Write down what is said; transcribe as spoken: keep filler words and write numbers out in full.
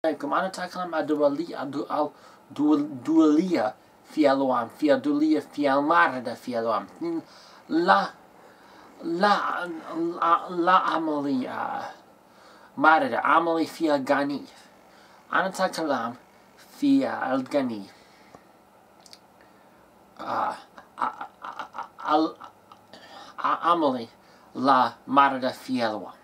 عليكم. أنا أتكلم عن دولية دولية في الوام في دولية في المعرضة في الوام لا لا لا عملي معرضة عملي في الغني. أنا أتكلم في الغني عملي لا معرضة في الوام.